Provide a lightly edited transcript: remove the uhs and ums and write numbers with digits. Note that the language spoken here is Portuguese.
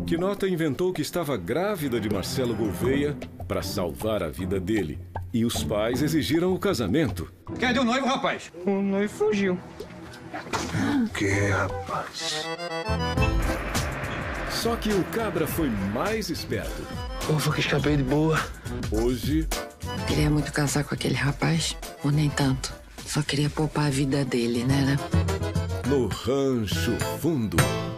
Quinota inventou que estava grávida de Marcelo Gouveia para salvar a vida dele. E os pais exigiram o casamento. Cadê o noivo, rapaz? O noivo fugiu. O que, rapaz? Só que o cabra foi mais esperto. Ufa, que escapei de boa. Hoje, Queria muito casar com aquele rapaz, ou nem tanto. Só queria poupar a vida dele, né? no Rancho Fundo.